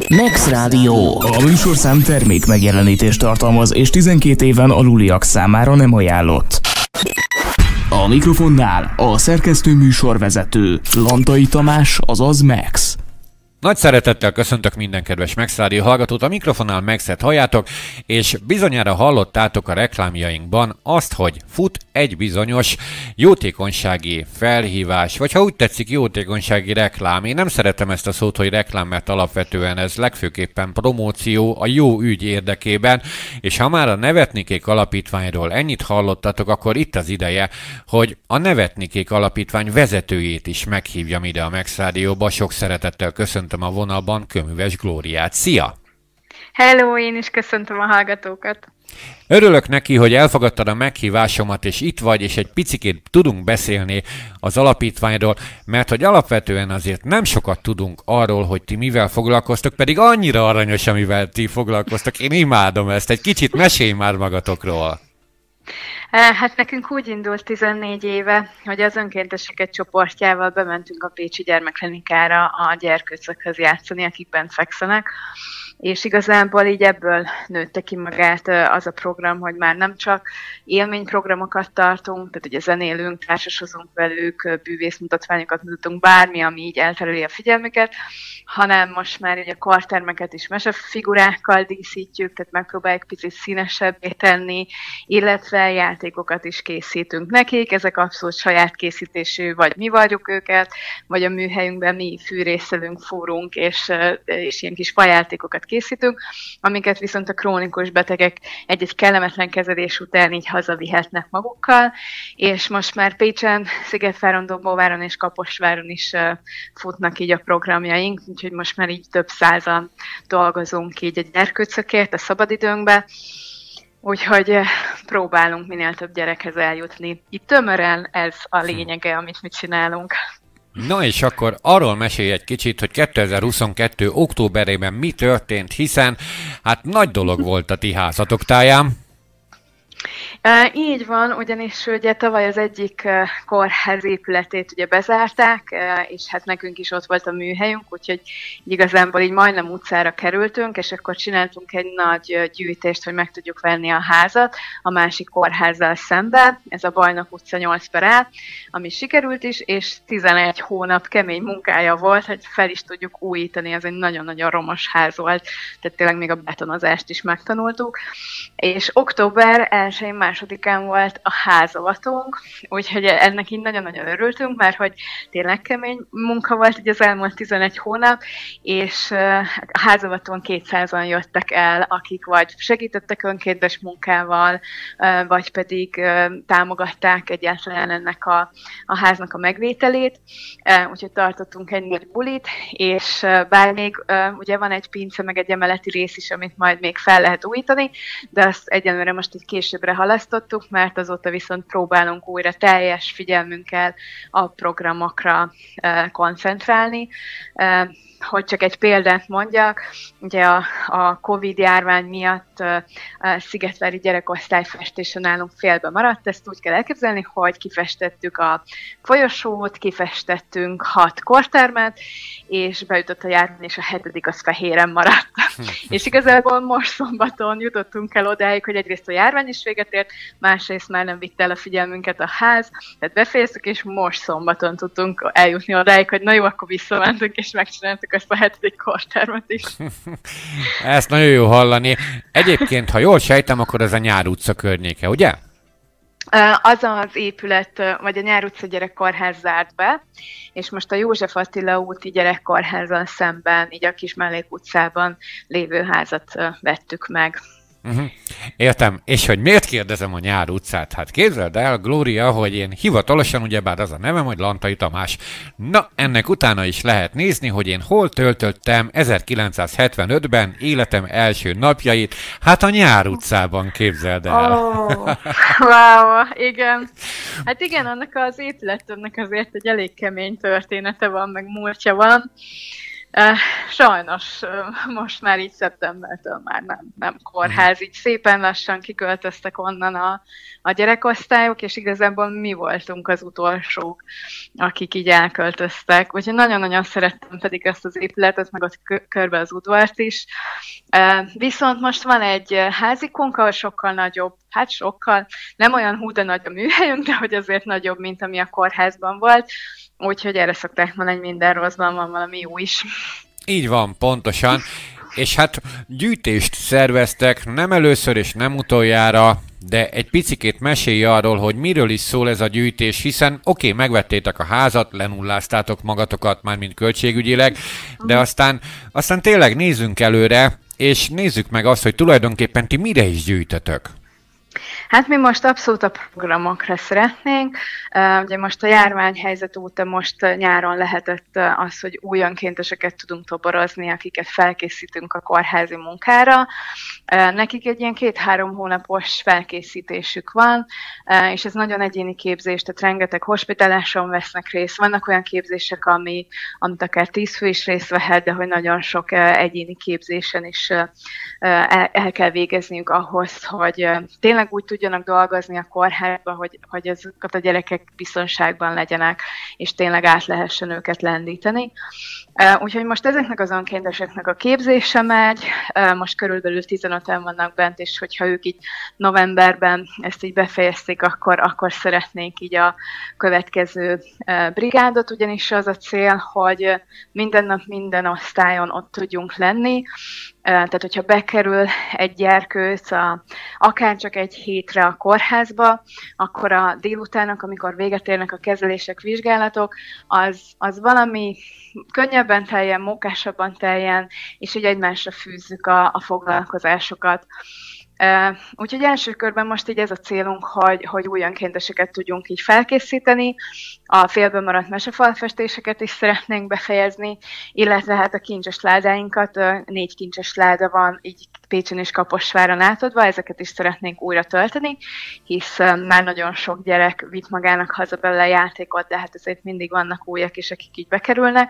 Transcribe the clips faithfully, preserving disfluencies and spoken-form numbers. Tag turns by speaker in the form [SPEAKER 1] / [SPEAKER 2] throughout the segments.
[SPEAKER 1] Max Rádió. A műsorszám termék megjelenítést tartalmaz, és tizenkét éven aluliak számára nem ajánlott. A mikrofonnál a szerkesztő műsorvezető Lantai Tamás, azaz Max.
[SPEAKER 2] Nagy szeretettel köszöntök minden kedves Max Rádió hallgatót, a mikrofonnál Maxet halljátok, és bizonyára hallottátok a reklámjainkban azt, hogy fut egy bizonyos jótékonysági felhívás, vagy ha úgy tetszik, jótékonysági reklám. Én nem szeretem ezt a szót, hogy reklám, mert alapvetően ez legfőképpen promóció a jó ügy érdekében, és ha már a Nevetnikék Alapítványról ennyit hallottatok, akkor itt az ideje, hogy a Nevetnikék Alapítvány vezetőjét is meghívjam ide a Max Rádióba. Sok szeretettel köszöntöm a vonalban Köműves Glóriát. Szia!
[SPEAKER 3] Hello, én is köszöntöm a hallgatókat.
[SPEAKER 2] Örülök neki, hogy elfogadtad a meghívásomat, és itt vagy, és egy picikét tudunk beszélni az alapítványról, mert hogy alapvetően azért nem sokat tudunk arról, hogy ti mivel foglalkoztok, pedig annyira aranyos, amivel ti foglalkoztok. Én imádom ezt. Egy kicsit mesélj már magatokról.
[SPEAKER 3] Hát nekünk úgy indult tizennégy éve, hogy az önkénteseket csoportjával bementünk a Pécsi Gyermekklinikára a gyerkőcökhöz játszani, akik bent fekszenek, és igazából így ebből nőtte ki magát az a program, hogy már nem csak élményprogramokat tartunk, tehát ugye zenélünk, társasozunk velük, bűvészmutatványokat mutatunk, bármi, ami így eltereli a figyelmüket, hanem most már ugye kartermeket is mesefigurákkal díszítjük, tehát megpróbáljuk picit színesebbé tenni, illetve játékokat is készítünk nekik, ezek abszolút saját készítésű, vagy mi vagyunk őket, vagy a műhelyünkben mi fűrészelünk, fúrunk, és, és ilyen kis fajátékokat készítünk, amiket viszont a krónikus betegek egy-egy kellemetlen kezelés után így hazavihetnek magukkal, és most már Pécsen, Szigetváron, Dombóváron és Kaposváron is uh, futnak így a programjaink, úgyhogy most már így több százan dolgozunk így a gyerkőcökért a szabadidőnkbe, úgyhogy uh, próbálunk minél több gyerekhez eljutni. Itt tömören ez a lényege, amit mi csinálunk.
[SPEAKER 2] Na és akkor arról mesélj egy kicsit, hogy kétezer-huszonkettő októberében mi történt, hiszen hát nagy dolog volt a ti házatok táján.
[SPEAKER 3] Uh, így van, ugyanis ugye tavaly az egyik uh, kórház épületét ugye bezárták, uh, és hát nekünk is ott volt a műhelyünk, úgyhogy igazából így majdnem utcára kerültünk, és akkor csináltunk egy nagy uh, gyűjtést, hogy meg tudjuk venni a házat a másik kórházzal szemben, ez a Bajnok utca nyolc per A, ami sikerült is, és tizenegy hónap kemény munkája volt, hogy fel is tudjuk újítani, ez egy nagyon-nagyon romos ház volt, tehát tényleg még a betonozást is megtanultuk, és október elsején másodikán volt a házavatunk, úgyhogy ennek így nagyon-nagyon örültünk, mert hogy tényleg kemény munka volt így az elmúlt tizenegy hónap, és a házavatón kétszázan jöttek el, akik vagy segítettek önkéntes munkával, vagy pedig támogatták egyáltalán ennek a, a háznak a megvételét, úgyhogy tartottunk egy nagy bulit, és bár még ugye van egy pince, meg egy emeleti rész is, amit majd még fel lehet újítani, de azt egyenlőre most egy későbbre halasztottuk, mert azóta viszont próbálunk újra teljes figyelmünkkel a programokra uh, koncentrálni. Uh, hogy csak egy példát mondjak, ugye a, a Covid járvány miatt uh, a Szigetvári gyerekosztály festése nálunk félbe maradt, ezt úgy kell elképzelni, hogy kifestettük a folyosót, kifestettünk hat kortermet, és beütött a járvány, és a hetedik az fehéren maradt. És igazából most szombaton jutottunk el odáig, hogy egyrészt a járvány is véget ért, másrészt már nem vitte el a figyelmünket a ház, tehát befejeztük, és most szombaton tudtunk eljutni odáig, hogy na jó, akkor visszamentünk, és megcsináltuk ezt a hetedik kortermet is.
[SPEAKER 2] Ezt nagyon jó hallani. Egyébként, ha jól sejtem, akkor ez a Nyár utca környéke, ugye?
[SPEAKER 3] Az az épület, vagy a Nyár utca gyerekkórház zárt be, és most a József Attila úti gyerekkórházzal szemben, így a Kis Mellék utcában lévő házat vettük meg.
[SPEAKER 2] Uh-huh. Értem. És hogy miért kérdezem a Nyár utcát? Hát képzeld el, Glória, hogy én hivatalosan, ugyebár az a nevem, hogy Lantai Tamás. Na, ennek utána is lehet nézni, hogy én hol töltöttem ezerkilencszázhetvenötben életem első napjait. Hát a Nyár utcában, képzeld el.
[SPEAKER 3] Oh, wow, igen. Hát igen, annak az épülettömnek azért egy elég kemény története van, meg múltja van. Sajnos most már így szeptembertől már nem, nem kórház, így szépen lassan kiköltöztek onnan a, a gyerekosztályok, és igazából mi voltunk az utolsók, akik így elköltöztek. Úgyhogy nagyon-nagyon szerettem pedig ezt az épületet, meg ott körbe az udvart is. Viszont most van egy házikunk, ahol sokkal nagyobb, hát sokkal, nem olyan hú de nagy a műhelyünk, de hogy azért nagyobb, mint ami a kórházban volt. Úgyhogy erre szokták mondani, hogy minden rosszban van valami jó is.
[SPEAKER 2] Így van, pontosan. És hát gyűjtést szerveztek, nem először és nem utoljára, de egy picikét mesélj arról, hogy miről is szól ez a gyűjtés, hiszen oké, okay, megvettétek a házat, lenulláztátok magatokat, mármint költségügyileg, de aztán, aztán tényleg nézzünk előre, és nézzük meg azt, hogy tulajdonképpen ti mire is gyűjtötök.
[SPEAKER 3] Hát mi most abszolút a programokra szeretnénk. Uh, ugye most a járványhelyzet óta most uh, nyáron lehetett uh, az, hogy új önkénteseket tudunk toborozni, akiket felkészítünk a kórházi munkára. Uh, nekik egy ilyen két-három hónapos felkészítésük van, uh, és ez nagyon egyéni képzés, tehát rengeteg hospitáláson vesznek részt. Vannak olyan képzések, ami, amit akár tíz fő is részt vehet, de hogy nagyon sok uh, egyéni képzésen is uh, el, el kell végezniük ahhoz, hogy uh, tényleg úgy tudjanak dolgozni a kórházban, hogy, hogy ezeket a gyerekek biztonságban legyenek, és tényleg át lehessen őket lendíteni. Úgyhogy most ezeknek az önkénteseknek a képzése megy, most körülbelül tizenöten vannak bent, és hogyha ők így novemberben ezt így befejezték, akkor, akkor szeretnénk így a következő brigádot, ugyanis az a cél, hogy minden nap, minden osztályon ott tudjunk lenni. Tehát, hogyha bekerül egy gyerkőc a, akár csak egy hétre a kórházba, akkor a délutának, amikor véget érnek a kezelések, vizsgálatok, az, az valami könnyebben teljen, mókásabban teljen, és így egymásra fűzzük a, a foglalkozásokat. Uh, úgyhogy első körben most így ez a célunk, hogy, hogy új önkénteseket tudjunk így felkészíteni, a félben maradt mesefalfestéseket is szeretnénk befejezni, illetve hát a kincses ládáinkat, uh, négy kincses láda van így Pécsen és Kaposváron átadva, ezeket is szeretnénk újra tölteni, hisz uh, már nagyon sok gyerek vitt magának haza belőle játékot, de hát azért mindig vannak újak is, akik így bekerülnek.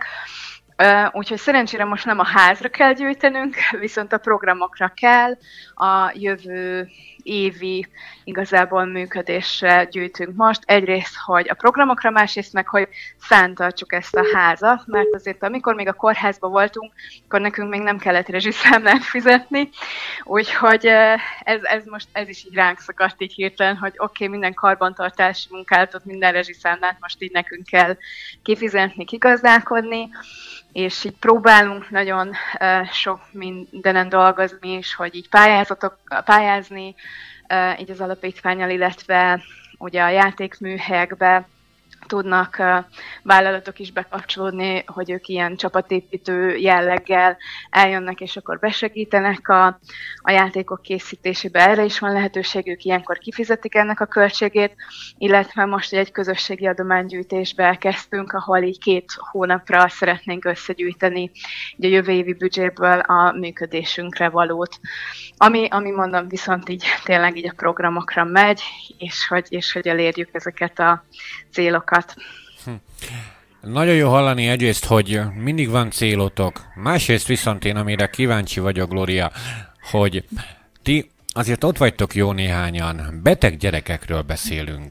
[SPEAKER 3] Uh, úgyhogy szerencsére most nem a házra kell gyűjtenünk, viszont a programokra kell, a jövő évi igazából működésre gyűjtünk most. Egyrészt, hogy a programokra, másrészt meg, hogy fenntartsuk ezt a házat, mert azért amikor még a kórházban voltunk, akkor nekünk még nem kellett rezsiszámlát fizetni, úgyhogy ez, ez most ez is így ránk szakadt így hirtelen, hogy oké, okay, minden karbantartási munkálatot, minden rezsiszámlát most így nekünk kell kifizetni, kigazdálkodni, és így próbálunk nagyon uh, sok mindenen dolgozni is, hogy így pályázatok, pályázni, uh, így az alapítvánnyal, illetve ugye a játékműhelyekbe tudnak uh, vállalatok is bekapcsolódni, hogy ők ilyen csapatépítő jelleggel eljönnek, és akkor besegítenek a, a játékok készítésébe. Erre is van lehetőségük, ilyenkor kifizetik ennek a költségét, illetve most egy közösségi adománygyűjtésbe kezdtünk, ahol így két hónapra szeretnénk összegyűjteni így a jövő évi büdzséből a működésünkre valót. Ami, ami mondom, viszont így tényleg így a programokra megy, és hogy, és hogy elérjük ezeket a célokat.
[SPEAKER 2] Hm. Nagyon jó hallani egyrészt, hogy mindig van célotok. Másrészt viszont én, amire kíváncsi vagyok, Gloria, hogy ti azért ott vagytok jó néhányan. Beteg gyerekekről beszélünk.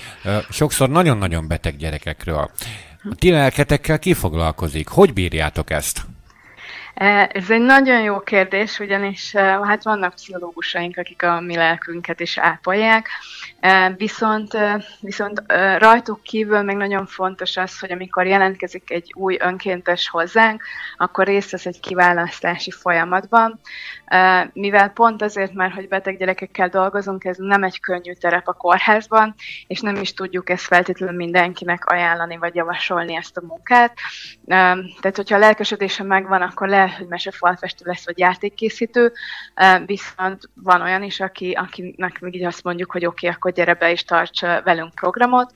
[SPEAKER 2] Sokszor nagyon-nagyon beteg gyerekekről. A ti lelketekkel ki foglalkozik? Hogy bírjátok ezt?
[SPEAKER 3] Ez egy nagyon jó kérdés, ugyanis hát vannak pszichológusaink, akik a mi lelkünket is ápolják, viszont, viszont rajtuk kívül még nagyon fontos az, hogy amikor jelentkezik egy új önkéntes hozzánk, akkor részt vesz egy kiválasztási folyamatban, mivel pont azért már, hogy beteg gyerekekkel dolgozunk, ez nem egy könnyű terep a kórházban, és nem is tudjuk ezt feltétlenül mindenkinek ajánlani, vagy javasolni ezt a munkát. Tehát, hogyha a lelkesedése megvan, akkor lehet, hogy mesefalfestő lesz, vagy játékkészítő, viszont van olyan is, aki, akinek még így azt mondjuk, hogy oké, okay, akkor gyere be és tarts velünk programot.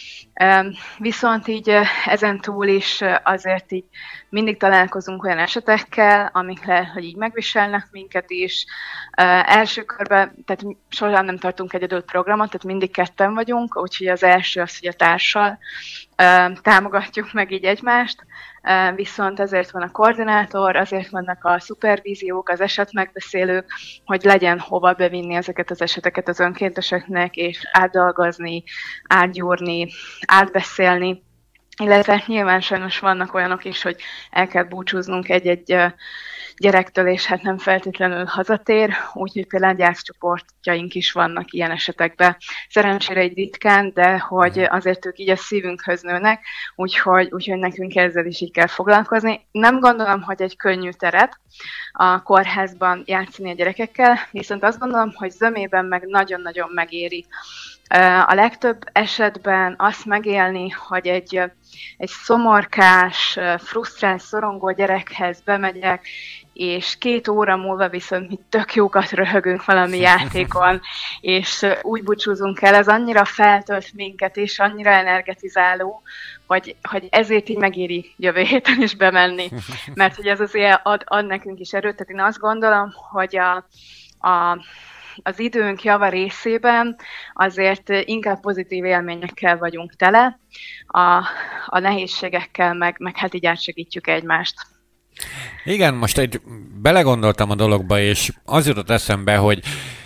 [SPEAKER 3] Viszont így ezen túl is azért így mindig találkozunk olyan esetekkel, amik lehet, hogy így megviselnek minket is. Első körben, tehát soha nem tartunk egyedül programot, tehát mindig ketten vagyunk, úgyhogy az első az, hogy a társal támogatjuk meg így egymást. viszont ezért van a koordinátor, azért vannak a szupervíziók, az esetmegbeszélők, hogy legyen hova bevinni ezeket az eseteket az önkénteseknek, és átdolgozni, átgyúrni, átbeszélni, illetve nyilván sajnos vannak olyanok is, hogy el kell búcsúznunk egy-egy gyerektől, és hát nem feltétlenül hazatér, úgyhogy például gyászcsoportjaink is vannak ilyen esetekben. Szerencsére egy ritkán, de hogy azért ők így a szívünkhöz nőnek, úgyhogy, úgyhogy nekünk ezzel is így kell foglalkozni. Nem gondolom, hogy egy könnyű terep a kórházban játszani a gyerekekkel, viszont azt gondolom, hogy zömében meg nagyon-nagyon megéri. A legtöbb esetben azt megélni, hogy egy, egy szomorkás, frusztrált, szorongó gyerekhez bemegyek, és két óra múlva viszont mi tök jókat röhögünk valami játékon, és úgy búcsúzunk el, ez annyira feltölt minket, és annyira energetizáló, hogy, hogy ezért így megéri jövő héten is bemenni, mert hogy ez azért ad, ad nekünk is erőt. Tehát én azt gondolom, hogy a, a az időnk java részében azért inkább pozitív élményekkel vagyunk tele, a, a nehézségekkel meg, meg hát így átsegítjük egymást.
[SPEAKER 2] Igen, most egy belegondoltam a dologba, és az jutott eszembe, hogy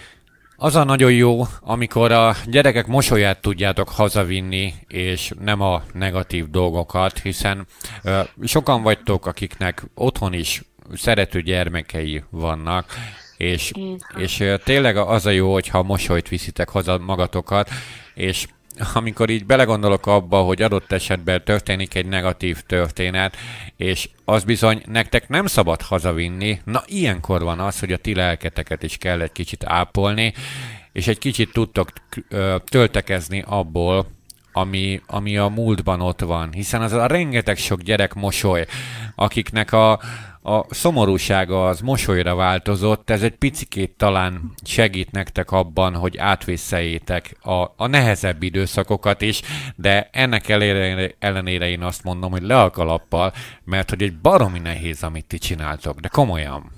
[SPEAKER 2] az a nagyon jó, amikor a gyerekek mosolyát tudjátok hazavinni, és nem a negatív dolgokat, hiszen ö, sokan vagytok, akiknek otthon is szerető gyermekei vannak, És, és tényleg az a jó, hogyha mosolyt viszitek haza magatokat, és amikor így belegondolok abba, hogy adott esetben történik egy negatív történet, és az bizony nektek nem szabad hazavinni, na ilyenkor van az, hogy a ti lelketeket is kell egy kicsit ápolni, és egy kicsit tudtok töltekezni abból, ami, ami a múltban ott van, hiszen az a rengeteg sok gyerek mosoly, akiknek a A szomorúsága az mosolyra változott, ez egy picikét talán segít nektek abban, hogy átvészeljétek a, a nehezebb időszakokat is, de ennek ellenére, ellenére én azt mondom, hogy le a kalappal, mert hogy egy baromi nehéz, amit ti csináltok, de komolyan.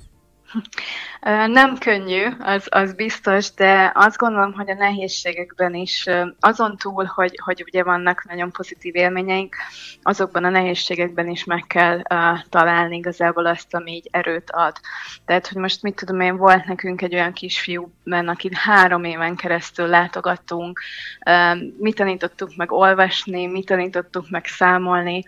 [SPEAKER 3] Nem könnyű, az, az biztos, de azt gondolom, hogy a nehézségekben is, azon túl, hogy, hogy ugye vannak nagyon pozitív élményeink, azokban a nehézségekben is meg kell uh, találni igazából azt, ami így erőt ad. Tehát, hogy most mit tudom én, volt nekünk egy olyan kisfiú, akit három éven keresztül látogattunk, uh, mi tanítottuk meg olvasni, mi tanítottuk meg számolni,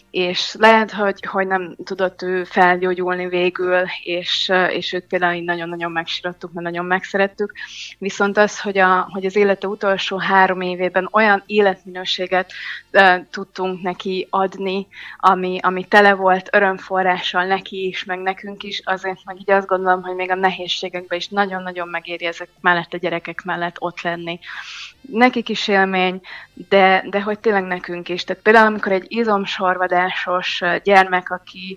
[SPEAKER 3] és lehet, hogy, hogy nem tudott ő felgyógyulni végül, és, és őt például nagyon-nagyon megsírottuk, mert nagyon megszerettük. Viszont az, hogy, a, hogy az élete utolsó három évében olyan életminőséget uh, tudtunk neki adni, ami, ami tele volt örömforrással neki is, meg nekünk is, azért meg így azt gondolom, hogy még a nehézségekben is nagyon-nagyon megéri ezek mellett a gyerekek mellett ott lenni. Nekik is élmény, de, de hogy tényleg nekünk is. Tehát például, amikor egy izomsorvadásos gyermek, aki,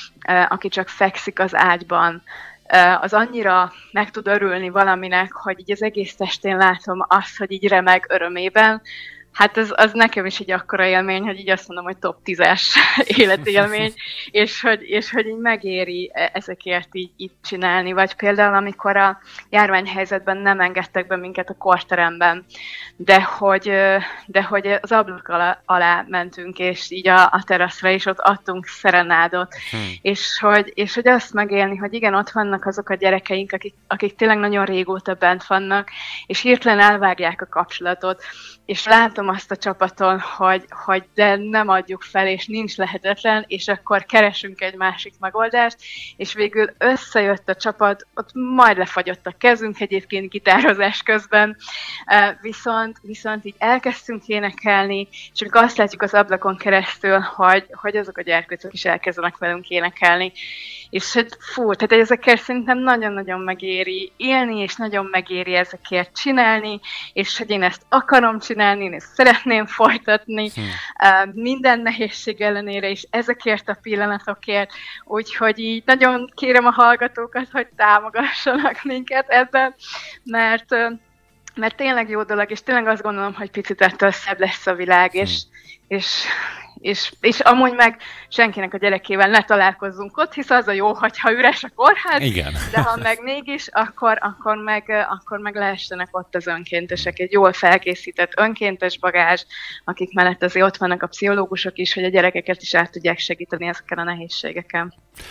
[SPEAKER 3] aki csak fekszik az ágyban, az annyira meg tud örülni valaminek, hogy így az egész testén látom azt, hogy így remeg örömében, hát ez, az nekem is egy akkora élmény, hogy így azt mondom, hogy top tízes életélmény, és hogy, és hogy így megéri ezekért így, így csinálni. Vagy például, amikor a járványhelyzetben nem engedtek be minket a korteremben, de hogy, de hogy az ablak alá, alá mentünk, és így a, a teraszra is ott adtunk szerenádot, hmm. és, hogy, és hogy azt megélni, hogy igen, ott vannak azok a gyerekeink, akik, akik tényleg nagyon régóta bent vannak, és hirtelen elvágják a kapcsolatot, és látom azt a csapaton, hogy, hogy de nem adjuk fel, és nincs lehetetlen, és akkor keresünk egy másik megoldást, és végül összejött a csapat, ott majd lefagyott a kezünk egyébként gitározás közben, viszont, viszont így elkezdtünk énekelni, és amikor azt látjuk az ablakon keresztül, hogy, hogy azok a gyerkőcök is elkezdenek velünk énekelni, és hát fú, tehát ezekért szerintem nagyon-nagyon megéri élni, és nagyon megéri ezekért csinálni, és hogy én ezt akarom csinálni, én ezt szeretném folytatni, hmm. uh, minden nehézség ellenére is ezekért a pillanatokért, úgyhogy így nagyon kérem a hallgatókat, hogy támogassanak minket ebben, mert uh, mert tényleg jó dolog, és tényleg azt gondolom, hogy picit ettől szebb lesz a világ, és, hmm. és, és, és amúgy meg senkinek a gyerekével ne találkozzunk ott, hisz az a jó, hogyha üres a kórház,
[SPEAKER 2] igen.
[SPEAKER 3] De ha meg mégis, akkor, akkor, meg, akkor meg lehessenek ott az önkéntesek, egy jól felkészített önkéntes bagázs, akik mellett azért ott vannak a pszichológusok is, hogy a gyerekeket is át tudják segíteni ezeken a nehézségeken.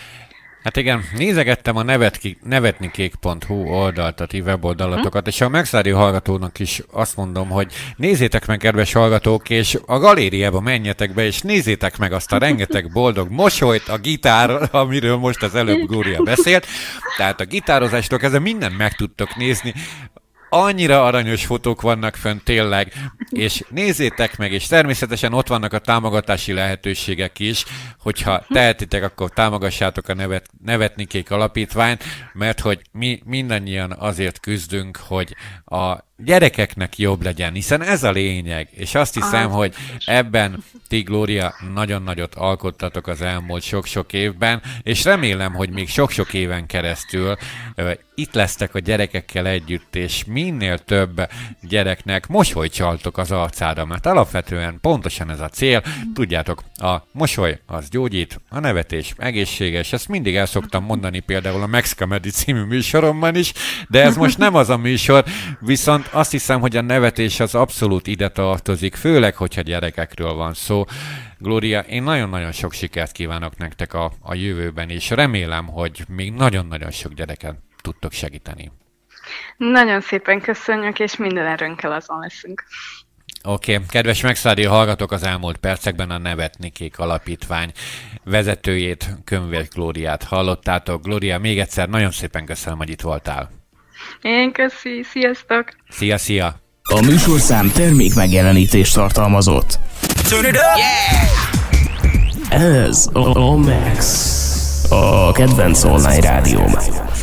[SPEAKER 2] Hát igen, nézegettem a nevetnikék pont hu oldalt, a ti weboldalatokat, hm? és a Megszári hallgatónak is azt mondom, hogy nézzétek meg, kedves hallgatók, és a galériába menjetek be, és nézzétek meg azt a rengeteg boldog mosolyt, a gitár, amiről most az előbb Glória beszélt. Tehát a gitározástól kezdve mindent meg tudtok nézni. Annyira aranyos fotók vannak fönn tényleg, és nézzétek meg, és természetesen ott vannak a támogatási lehetőségek is, hogyha tehetitek, akkor támogassátok a nevet, Nevetnikék alapítványt, mert hogy mi mindannyian azért küzdünk, hogy a gyerekeknek jobb legyen, hiszen ez a lényeg, és azt hiszem, hogy ebben ti, Glória, nagyon nagyot alkottatok az elmúlt sok-sok évben, és remélem, hogy még sok-sok éven keresztül uh, itt lesztek a gyerekekkel együtt, és minél több gyereknek mosolyt csaltok az arcára, mert alapvetően pontosan ez a cél. Tudjátok, a mosoly az gyógyít, a nevetés egészséges, ezt mindig el szoktam mondani például a Max Comedy című műsoromban is, de ez most nem az a műsor, viszont azt hiszem, hogy a nevetés az abszolút ide tartozik, főleg, hogyha gyerekekről van szó. Glória, én nagyon-nagyon sok sikert kívánok nektek a, a jövőben, és remélem, hogy még nagyon-nagyon sok gyereken tudtok segíteni.
[SPEAKER 3] Nagyon szépen köszönjük, és minden erőnkkel azon leszünk.
[SPEAKER 2] Oké, okay. Kedves Megszári hallgatók, az elmúlt percekben a Nevetnikék alapítvány vezetőjét, Könyvér Glóriát hallottátok. Glória, még egyszer nagyon szépen köszönöm, hogy itt voltál.
[SPEAKER 3] Én köszi, sziasztok!
[SPEAKER 2] Szia, szia!
[SPEAKER 1] A műsorszám termék megjelenítést tartalmazott. Ez a, a Max, a kedvenc online rádióm.